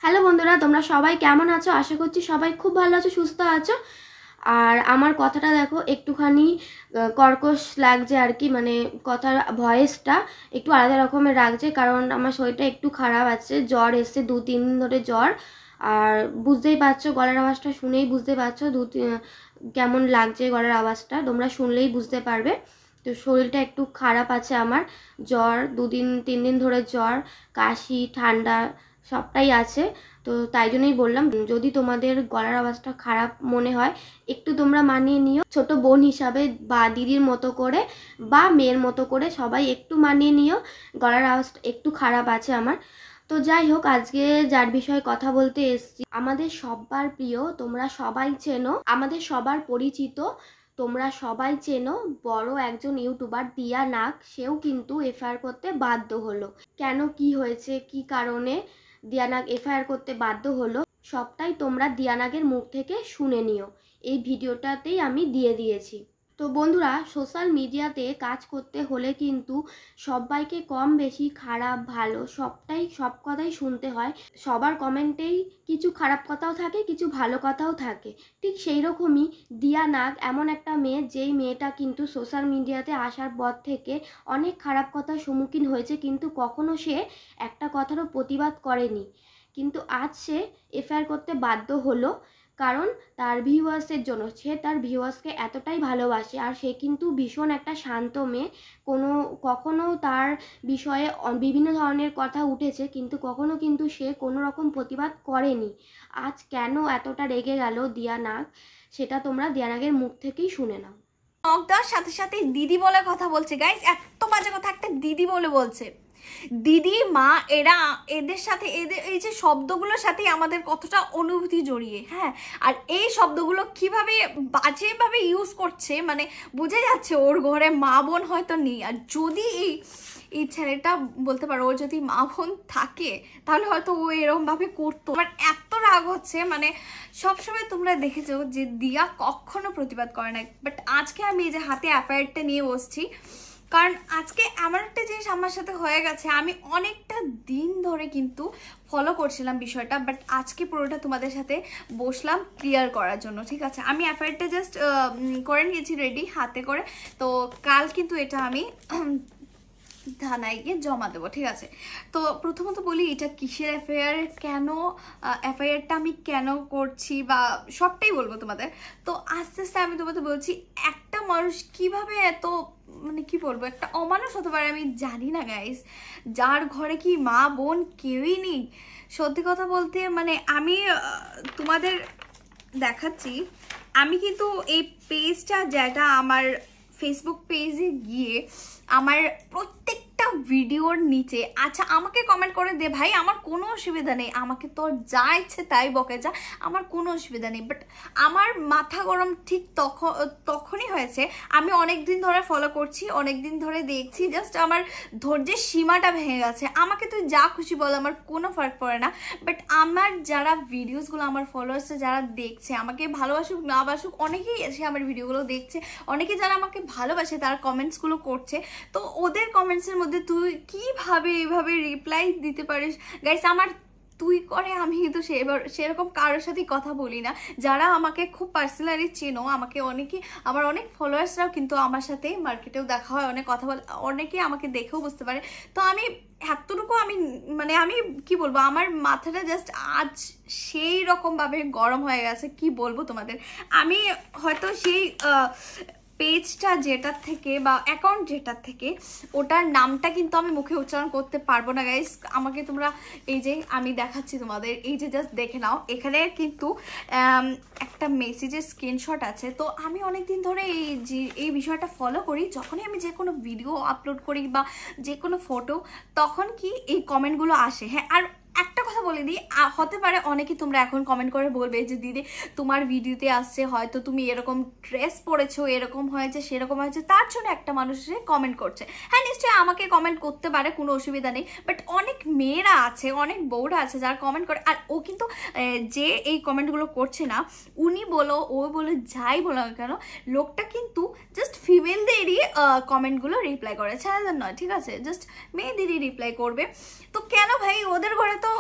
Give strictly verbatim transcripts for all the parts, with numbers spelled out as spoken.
Hello বন্ধুরা, তোমরা সবাই কেমন আছো? আশা করছি সবাই খুব ভালো আছো, সুস্থ আছো। আর আমার কথাটা দেখো একটুখানি কর্কশ লাগছে আর কি, মানে কথার ভয়েসটা একটু আলাদা রকমের লাগছে, কারণ আমার শরীরটা একটু খারাপ আছে, জ্বর এসছে, দু তিন দিন ধরে জ্বর। আর বুঝতেই পারছো, গলার আওয়াজটা শুনেই বুঝতে পারছো দু কেমন লাগছে গলার আওয়াজটা, তোমরা শুনলেই বুঝতে পারবে। তো শরীরটা একটু খারাপ আছে আমার, জ্বর দুদিন তিন দিন ধরে জ্বর, কাশি, ঠান্ডা সবটাই আছে। তো তাই জন্যই বললাম, যদি তোমাদের গলার আওয়াজটা খারাপ মনে হয় একটু তোমরা মানিয়ে নিও, ছোট বোন হিসাবে বা দিদির মতো করে বা মেয়ের মতো করে সবাই একটু মানিয়ে নিও, গলার আওয়াজটা একটু খারাপ আছে আমার। তো যাই হোক, আজকে যার বিষয়ে কথা বলতে এসেছি, আমাদের সবার প্রিয়, তোমরা সবাই চেনো, আমাদের সবার পরিচিত, তোমরা সবাই চেনো বড় একজন ইউটিউবার দিয়া নাগ, সেও কিন্তু এফআইআর করতে বাধ্য হলো। কেন, কি হয়েছে, কি কারণে দিয়া নাগ এফআইআর করতে বাধ্য হলো, সবটাই তোমরা দিয়া নাগের মুখ থেকে শুনে নিও। এই ভিডিওটাতেই আমি দিয়ে দিয়েছি। তো বন্ধুরা, সোশ্যাল মিডিয়াতে কাজ করতে হলে কিন্তু সবাইকে কম বেশি খারাপ ভালো সবটাই সব কথাই শুনতে হয়। সবার কমেন্টেই কিছু খারাপ কথাও থাকে, কিছু ভালো কথাও থাকে। ঠিক সেই রকমই দিয়া নাগ এমন একটা মেয়ে, যেই মেয়েটা কিন্তু সোশ্যাল মিডিয়াতে আসার পর থেকে অনেক খারাপ কথার সম্মুখীন হয়েছে, কিন্তু কখনো সে একটা কথারও প্রতিবাদ করেনি। কিন্তু আজ সে এফআইআর করতে বাধ্য হলো, কারণ তার ভিউয়ার্সের জন্য। সে তার ভিউয়ার্সকে এতটাই ভালোবাসে, আর সে কিন্তু ভীষণ একটা শান্ত মেয়ে। কোনো কখনো তার বিষয়ে বিভিন্ন ধরনের কথা উঠেছে, কিন্তু কখনো কিন্তু সে কোনো রকম প্রতিবাদ করেনি। আজ কেন এতটা রেগে গেল দিয়া নাগ, সেটা তোমরা দিয়া নাগের মুখ থেকেই শুনে নাও। নকদার সাথে সাথে দিদি বলে কথা বলছে গাইস, এত বাজে কথা একটা দিদি বলে বলছে। দিদি মা এরা এদের সাথে এদের এই যে শব্দগুলোর সাথে আমাদের কতটা অনুভূতি জড়িয়ে, হ্যাঁ। আর এই শব্দগুলো কিভাবে বাজেভাবে ইউজ করছে, মানে বোঝা যাচ্ছে ওর ঘরে মা বোন হয়তো নেই। আর যদি এই এই ছেলেটা বলতে পারো ওর যদি মা বোন থাকে, তাহলে হয়তো ও এরকম ভাবে করতো। আমার এত রাগ হচ্ছে, মানে সবসময় তোমরা দেখেছো যে দিয়া কখনো প্রতিবাদ করে না, বাট আজকে আমি এই যে হাতে এফআইআরটা নিয়ে বসছি, কারণ আজকে এমন একটা জিনিস আমার সাথে হয়ে গেছে। আমি অনেকটা দিন ধরে কিন্তু ফলো করছিলাম বিষয়টা, বাট আজকে পুরোটা তোমাদের সাথে বসলাম ক্লিয়ার করার জন্য, ঠিক আছে। আমি এফআইআরটা জাস্ট করে নিয়েছি রেডি হাতে করে, তো কাল কিন্তু এটা আমি থানায় গিয়ে জমা দেবো, ঠিক আছে। তো প্রথমত বলি এটা কিসের এফআইআর, কেন এফআইআরটা আমি কেন করছি, বা সবটাই বলবো তোমাদের। তো আস্তে আস্তে আমি তোমাদের বলছি একটা মানুষ কিভাবে এত, মানে কি বলবো, একটা অমানুষ হতে পারে আমি জানি না গাইস, যার ঘরে কি মা বোন কেউই নেই। সত্যি কথা বলতে মানে আমি তোমাদের দেখাচ্ছি, আমি কিন্তু এই পেজটা যেটা আমার ফেসবুক পেজে গিয়ে আমার প্রত্যেকটা ভিডিওর নিচে, আচ্ছা আমাকে কমেন্ট করে দে ভাই, আমার কোনো অসুবিধা নেই, আমাকে তোর যা ইচ্ছে তাই বকে যা, আমার কোনো অসুবিধা নেই। বাট আমার মাথা গরম ঠিক তখন তখনই হয়েছে, আমি অনেক দিন ধরে ফলো করছি, অনেক দিন ধরে দেখছি, জাস্ট আমার ধৈর্যের সীমাটা ভেঙে গেছে। আমাকে তুই যা খুশি বল, আমার কোনো ফার্ক পড়ে না, বাট আমার যারা ভিডিওসগুলো আমার ফলোয়ার্সে যারা দেখছে, আমাকে ভালোবাসুক না বাসুক, অনেকেই এসে আমার ভিডিওগুলো দেখছে, অনেকে যারা আমাকে ভালোবাসে তারা কমেন্টসগুলো করছে, তো ওদের কমেন্টসের মধ্যে তুই কিভাবে এইভাবে রিপ্লাই দিতে পারিস গাইস। আমার তুই করে আমি কিন্তু সেরকম কারোর সাথেই কথা বলি না। যারা আমাকে খুব পার্সোনালি চেনো, আমাকে অনেকে, আমার অনেক ফলোয়ার্সরাও কিন্তু আমার সাথে মার্কেটেও দেখা হয়, অনেক কথা বলে, অনেকে আমাকে দেখেও বুঝতে পারে। তো আমি এতটুকু আমি মানে আমি কি বলবো, আমার মাথাটা জাস্ট আজ সেই রকমভাবে গরম হয়ে গেছে, কি বলবো তোমাদের। আমি হয়তো সেই পেজটা যেটার থেকে বা অ্যাকাউন্ট যেটার থেকে, ওটার নামটা কিন্তু আমি মুখে উচ্চারণ করতে পারবো না গাইস। আমাকে তোমরা এই যে আমি দেখাচ্ছি তোমাদের, এই যে জাস্ট দেখে নাও, এখানে কিন্তু একটা মেসেজের স্ক্রিনশট আছে। তো আমি অনেক দিন ধরে এই যে এই বিষয়টা ফলো করি, যখনই আমি যে কোনো ভিডিও আপলোড করি বা যে কোনো ফটো, তখন কি এই কমেন্টগুলো আসে, হ্যাঁ। আর একটা কথা বলে দিই, হতে পারে অনেকে তোমরা এখন কমেন্ট করে বলবে যে দিদি তোমার ভিডিওতে আসছে হয়তো তুমি এরকম ড্রেস পরেছো, এরকম হয়েছে সেরকম হয়েছে, তার জন্য একটা মানুষ কমেন্ট করছে। হ্যাঁ নিশ্চয়ই আমাকে কমেন্ট করতে পারে, কোনো অসুবিধা নেই, বাট অনেক মেয়েরা আছে, অনেক বউরা আছে যারা কমেন্ট করে। আর ও কিন্তু যে এই কমেন্টগুলো করছে না, উনি বলো ও বলো যাই বলো না কেন, লোকটা কিন্তু জাস্ট ফিমেলদেরই কমেন্টগুলো রিপ্লাই করে, ছেলেদের নয়, ঠিক আছে। জাস্ট মেয়েদেরই রিপ্লাই করবে। তো কেন ভাই, ওদের ঘরে তো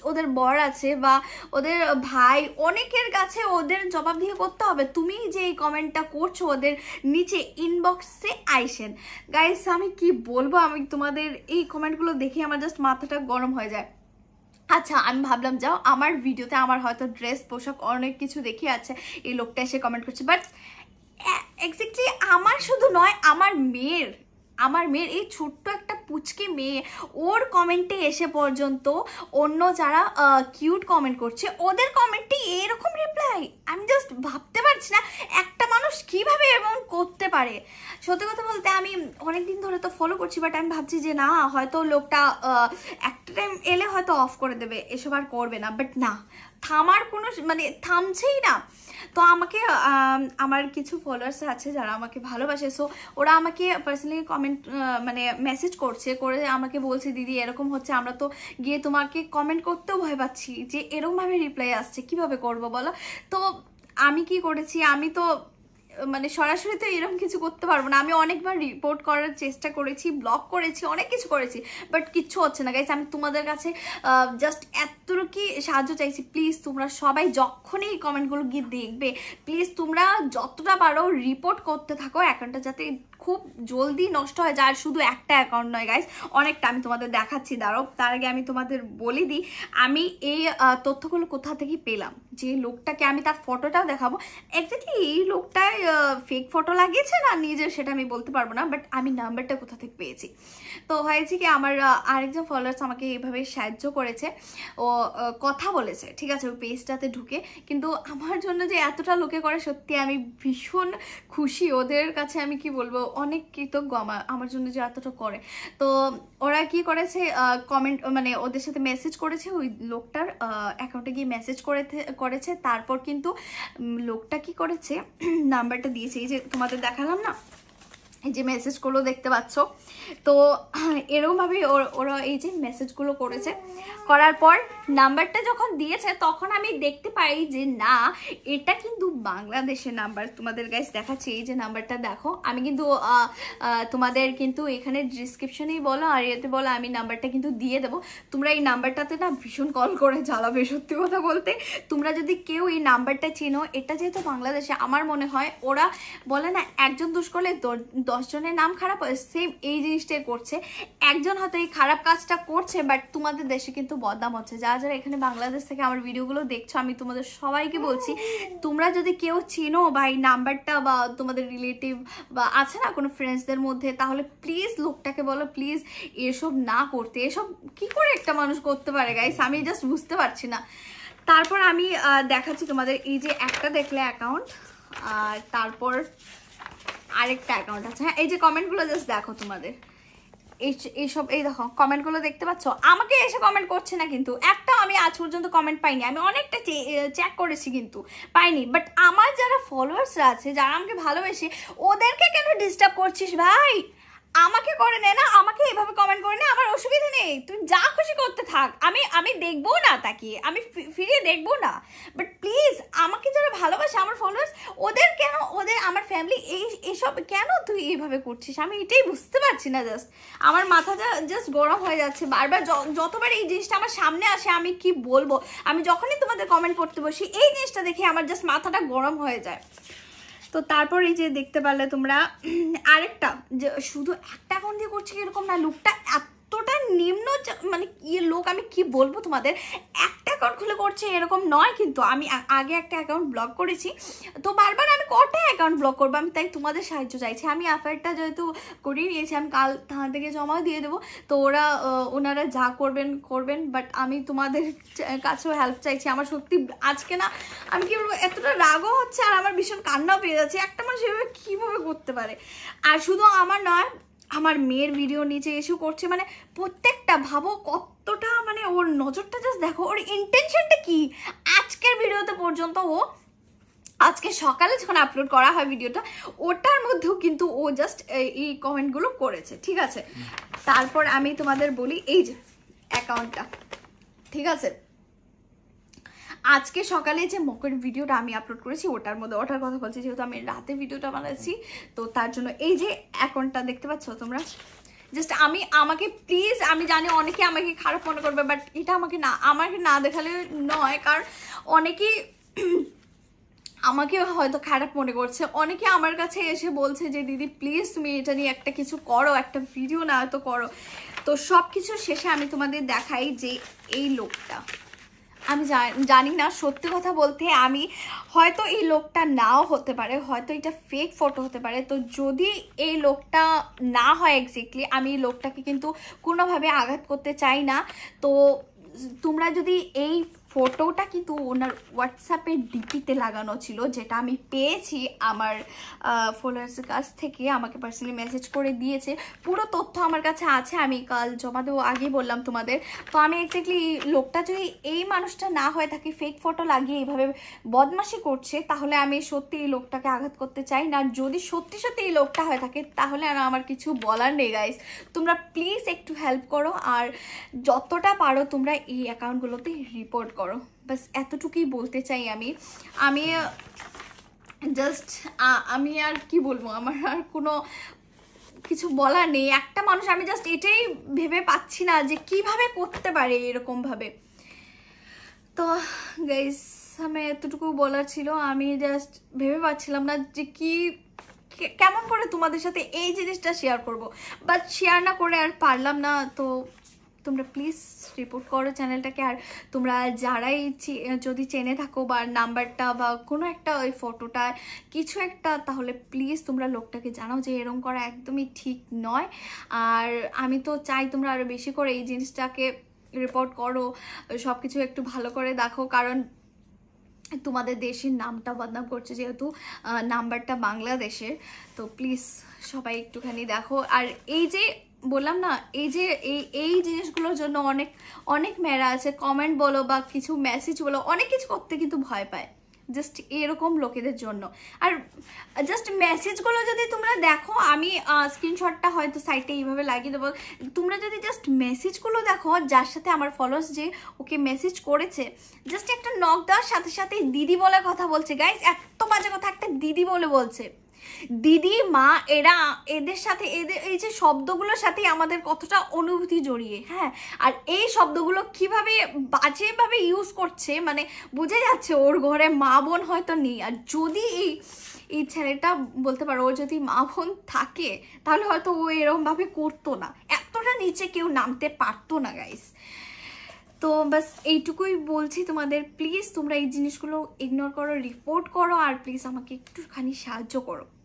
ওদের বর আছে বা ওদের ভাই, অনেকের কাছে ওদের জবাব দিয়ে করতে হবে। তুমি যে এই কমেন্টটা করছো ওদের নিচে ইনবক্সে আইসেন। গাইস আমি কি বলবো, আমি তোমাদের এই কমেন্টগুলো দেখে আমার জাস্ট মাথাটা গরম হয়ে যায়। আচ্ছা আমি ভাবলাম যাও আমার ভিডিওতে আমার হয়তো ড্রেস পোশাক অনেক কিছু দেখে আছে, এই লোকটা এসে কমেন্ট করছে, বাট এক্স্যাক্টলি আমার শুধু নয়, আমার মেয়ের আমার মেয়ের এই ছোট্ট একটা পুচকে মেয়ে, ওর কমেন্টে এসে পর্যন্ত অন্য যারা কিউট কমেন্ট করছে ওদের কমেন্টে এরকম রিপ্লাই, আমি জাস্ট ভাবতে পারছি না একটা মানুষ কিভাবে এমন করতে পারে। সত্যি কথা বলতে আমি অনেকদিন ধরে তো ফলো করছি, বাট আমি ভাবছি যে না হয়তো লোকটা একটা টাইম এলে হয়তো অফ করে দেবে, এসব আর করবে না, বাট না, থামার কোনো মানে থামছেই না। তো আমাকে আমার কিছু ফলোয়ার্স আছে যারা আমাকে ভালোবাসে, সো ওরা আমাকে পার্সোনালি কমেন্ট মানে মেসেজ করছে, করে আমাকে বলছে দিদি এরকম হচ্ছে, আমরা তো গিয়ে তোমাকে কমেন্ট করতেও ভয় পাচ্ছি যে এরকমভাবে রিপ্লাই আসছে, কিভাবে করবো বলো। তো আমি কি করেছি, আমি তো মানে সরাসরি তো এরকম কিছু করতে পারবো না, আমি অনেকবার রিপোর্ট করার চেষ্টা করেছি, ব্লক করেছি, অনেক কিছু করেছি, বাট কিচ্ছু হচ্ছে না গাইস। আমি তোমাদের কাছে জাস্ট এতটুকু সাহায্য চাইছি, প্লিজ তোমরা সবাই যখনই এই কমেন্টগুলো গিয়ে দেখবে, প্লিজ তোমরা যতটা পারো রিপোর্ট করতে থাকো অ্যাকাউন্টটা যাতে খুব জলদি নষ্ট হয়ে যায়। আর শুধু একটা অ্যাকাউন্ট নয় গাইস, অনেকটা, আমি তোমাদের দেখাচ্ছি, দাঁড়াও তার আগে আমি তোমাদের বলে দিই আমি এই তথ্যগুলো কোথা থেকে পেলাম। যে লোকটাকে আমি তার ফটোটাও দেখাবো, এক্স্যাক্টলি এই লোকটায় ফেক ফটো লাগিয়েছে না নিজের সেটা আমি বলতে পারবো না, বাট আমি নাম্বারটা কোথা থেকে পেয়েছি। তো হয়েছে কি, আমার আরেকজন ফলোয়ার্স আমাকে এইভাবে সাহায্য করেছে, ও কথা বলেছে, ঠিক আছে, ওই পেজটাতে ঢুকে, কিন্তু আমার জন্য যে এতটা লোকে করে সত্যি আমি ভীষণ খুশি, ওদের কাছে আমি কি বলবো, অনেক কৃতজ্ঞ আমার আমার জন্য যে এতটা করে। তো ওরা কি করেছে, কমেন্ট মানে ওদের সাথে মেসেজ করেছে, ওই লোকটার অ্যাকাউন্টে গিয়ে মেসেজ করে করেছে, তারপর কিন্তু লোকটা কি করেছে নাম্বারটা দিয়েছে, এই যে তোমাদের দেখালাম না, এই যে মেসেজগুলো দেখতে পাচ্ছ। তো এরকমভাবে ওরা এই যে মেসেজগুলো করেছে, করার পর নাম্বারটা যখন দিয়েছে তখন আমি দেখতে পাই যে না এটা কিন্তু বাংলাদেশের নাম্বার। তোমাদের গাইস দেখাচ্ছি, এই যে নাম্বারটা দেখো, আমি কিন্তু তোমাদের কিন্তু এখানে ডিসক্রিপশনেই বলো আর এতে বলো আমি নাম্বারটা কিন্তু দিয়ে দেবো, তোমরা এই নাম্বারটাতে না ভীষণ কল করে জ্বালাবে। সত্যি কথা বলতে তোমরা যদি কেউ এই নাম্বারটা চেনো, এটা যেহেতু বাংলাদেশে, আমার মনে হয় ওরা বলে না একজন দোষ করলে দশ জনের নাম খারাপ হয়, সেম এই জিনিসটাই করছে। একজন হয়তো এই খারাপ কাজটা করছে, বাট তোমাদের দেশে কিন্তু বদনাম হচ্ছে। যারা যারা এখানে বাংলাদেশ থেকে আমার ভিডিওগুলো দেখছো, আমি তোমাদের সবাইকে বলছি, তোমরা যদি কেউ চিনো বা এই নাম্বারটা বা তোমাদের রিলেটিভ বা আছে না কোনো ফ্রেন্ডসদের মধ্যে, তাহলে প্লিজ লোকটাকে বলো প্লিজ এসব না করতে। এসব কি করে একটা মানুষ করতে পারে গাইস, আমি জাস্ট বুঝতে পারছি না। তারপর আমি দেখাচ্ছি তোমাদের, এই যে একটা দেখলে অ্যাকাউন্ট, আর তারপর আরেকটা অ্যাকাউন্ট আছে। হ্যাঁ, এই যে কমেন্টগুলো জাস্ট দেখো, তোমাদের এইসব এই দেখো কমেন্টগুলো দেখতে পাচ্ছ, আমাকে এসে কমেন্ট করছে না, কিন্তু একটাও আমি আজ পর্যন্ত কমেন্ট পাইনি। আমি অনেকটা চেক করেছি কিন্তু পাইনি, বাট আমার যারা ফলোয়ার্সরা আছে, যারা আমাকে ভালোবেসে, ওদেরকে কেন ডিস্টার্ব করছিস ভাই? আমাকে করে নে না, আমাকে এভাবে কমেন্ট করে নে, আমার অসুবিধা নেই, তুই যা খুশি করতে থাক, আমি আমি দেখবো না তাকিয়ে, আমি ফিরিয়ে দেখবো না, বাট প্লিজ আমাকে যারা ভালোবাসে আমার ফলোয়ার্স, ওদের কেন, ওদের আমার ফ্যামিলি এই এসব কেন তুই এইভাবে করছিস? আমি এটাই বুঝতে পারছি না, জাস্ট আমার মাথাটা জাস্ট গরম হয়ে যাচ্ছে বারবার। যতবার এই জিনিসটা আমার সামনে আসে আমি কি বলবো, আমি যখনই তোমাদের কমেন্ট করতে বসি এই জিনিসটা দেখে আমার জাস্ট মাথাটা গরম হয়ে যায়। তো তারপর এই যে দেখতে পারলে তোমরা আরেকটা, যে শুধু একটা অ্যাকাউন্ট দিয়ে করছে এরকম না, লোকটা এতটা নিম্ন মানে ইয়ে লোক, আমি কি বলবো তোমাদের, একটা অ্যাকাউন্ট খুলে করছে এরকম নয়। কিন্তু আমি আগে একটা অ্যাকাউন্ট ব্লক করেছি, তো বারবার আমি কটা অ্যাকাউন্ট ব্লক করবো, আমি তাই তোমাদের সাহায্য চাইছি। আমি অ্যাফায়ারটা যেহেতু করিয়ে নিয়েছি, আমি কাল থানা থেকে জমা দিয়ে দেবো, তো ওরা ওনারা যা করবেন করবেন, বাট আমি তোমাদের কাছেও হেল্প চাইছি। আমার সত্যি আজকে না আমি কি বলবো, এতটা রাগও হচ্ছে আর আমার ভীষণ কান্নাও পেয়ে যাচ্ছে, একটা মানুষ এভাবে কীভাবে করতে পারে। আর শুধু আমার নয়, আমার মেয়ের ভিডিও নিচে এসেও করছে, মানে প্রত্যেকটা ভাবো কতটা, মানে ওর নজরটা জাস্ট দেখো, ওর ইন্টেনশনটা কি। আজকের ভিডিওতে পর্যন্ত ও আজকে সকালে যখন আপলোড করা হয় ভিডিওটা, ওটার মধ্যেও কিন্তু ও জাস্ট এই কমেন্টগুলো করেছে, ঠিক আছে। তারপর আমি তোমাদের বলি এই যে অ্যাকাউন্টটা, ঠিক আছে, আজকে সকালে যে মকের ভিডিওটা আমি আপলোড করেছি ওটার মধ্যে, ওটার কথা বলছি, যেহেতু আমি রাতে ভিডিওটা বানাচ্ছি, তো তার জন্য এই যে অ্যাকাউন্টটা দেখতে পাচ্ছ তোমরা, জাস্ট আমি আমাকে প্লিজ, আমি জানি অনেকে আমাকে খারাপ মনে করবে, বাট এটা আমাকে না আমাকে না দেখালে নয়, কারণ অনেকেই আমাকে হয়তো খারাপ মনে করছে। অনেকে আমার কাছে এসে বলছে যে দিদি প্লিজ তুমি এটা নিয়ে একটা কিছু করো, একটা ভিডিও না তো করো। তো সব কিছু শেষে আমি তোমাদের দেখাই যে এই লোকটা, আমি জানি না, সত্যি কথা বলতে আমি হয়তো এই লোকটা নাও হতে পারে, হয়তো এটা ফেক ফটো হতে পারে। তো যদি এই লোকটা না হয় এক্স্যাক্টলি, আমি এই লোকটাকে কিন্তু কোনোভাবে আঘাত করতে চাই না। তো তোমরা যদি এই ফটোটা কিন্তু ওনার হোয়াটসঅ্যাপে ডিপিতে লাগানো ছিল, যেটা আমি পেয়েছি আমার ফলোয়ার্সের কাছ থেকে, আমাকে পার্সোনালি মেসেজ করে দিয়েছে, পুরো তথ্য আমার কাছে আছে, আমি কাল জমা দেবো, আগেই বললাম তোমাদের। তো আমি এক্স্যাক্টলি লোকটা যদি এই মানুষটা না হয় তাকে ফেক ফটো লাগিয়ে এইভাবে বদমাশি করছে, তাহলে আমি সত্যি এই লোকটাকে আঘাত করতে চাই না। যদি সত্যি সত্যি এই লোকটা হয়ে থাকে তাহলে আর আমার কিছু বলার নেই গাইস। তোমরা প্লিজ একটু হেল্প করো, আর যতটা পারো তোমরা এই অ্যাকাউন্টগুলোতে রিপোর্ট করো, বাস এতটুকুই বলতে চাই আমি। আমি জাস্ট আমি আর কি বলবো, আমার আর কোনো কিছু বলার নেই। একটা মানুষ, আমি জাস্ট এটাই ভেবে পাচ্ছি না যে কিভাবে করতে পারে এরকম ভাবে। তো গাইস আমি এতটুকু বলার ছিল, আমি জাস্ট ভেবে পাচ্ছিলাম না যে কি কেমন করে তোমাদের সাথে এই জিনিসটা শেয়ার করব, বাট শেয়ার না করে আর পারলাম না। তো তোমরা প্লিজ রিপোর্ট করো চ্যানেলটাকে। আর তোমরা যারাই যদি চেনে থাকো বা নাম্বারটা বা কোনো একটা ওই ফটোটা কিছু একটা, তাহলে প্লিজ তোমরা লোকটাকে জানাও যে এরকম করা একদমই ঠিক নয়। আর আমি তো চাই তোমরা আরও বেশি করে এই জিনিসটাকে রিপোর্ট করো, সব কিছু একটু ভালো করে দেখো, কারণ তোমাদের দেশের নামটা বদনাম করছে, যেহেতু নাম্বারটা বাংলাদেশের। তো প্লিজ সবাই একটুখানি দেখো। আর এই যে বললাম না, এই যে এই এই জিনিসগুলোর জন্য অনেক অনেক মেয়েরা আছে, কমেন্ট বলো বা কিছু মেসেজ বলো, অনেক কিছু করতে কিন্তু ভয় পায় জাস্ট এরকম লোকেদের জন্য। আর জাস্ট মেসেজগুলো যদি তোমরা দেখো, আমি স্ক্রিনশটটা হয়তো সাইটে এইভাবে লাগিয়ে দেবো, তোমরা যদি জাস্ট মেসেজগুলো দেখো, যার সাথে আমার ফলোয়ার্স যে ওকে মেসেজ করেছে, জাস্ট একটা নক দেওয়ার সাথে সাথে দিদি বলে কথা বলছে গাইস, এত বাজে কথা, একটা দিদি বলে বলছে। দিদি মা এরা এদের সাথে এদের এই যে শব্দগুলোর সাথে আমাদের কতটা অনুভূতি জড়িয়ে, হ্যাঁ। আর এই শব্দগুলো কিভাবে বাজেভাবে ইউজ করছে, মানে বোঝা যাচ্ছে ওর ঘরে মা বোন হয়তো নেই। আর যদি এই এই ছেলেটা বলতে পারো ওর যদি মা বোন থাকে, তাহলে হয়তো ও এরকমভাবে করতো না, এতটা নিচে কেউ নামতে পারতো না গাইস। তো বাস এইটুকুই বলছি তোমাদের, প্লিজ তোমরা এই জিনিসগুলো ইগনোর করো, রিপোর্ট করো, আর প্লিজ আমাকে একটুখানি সাহায্য করো।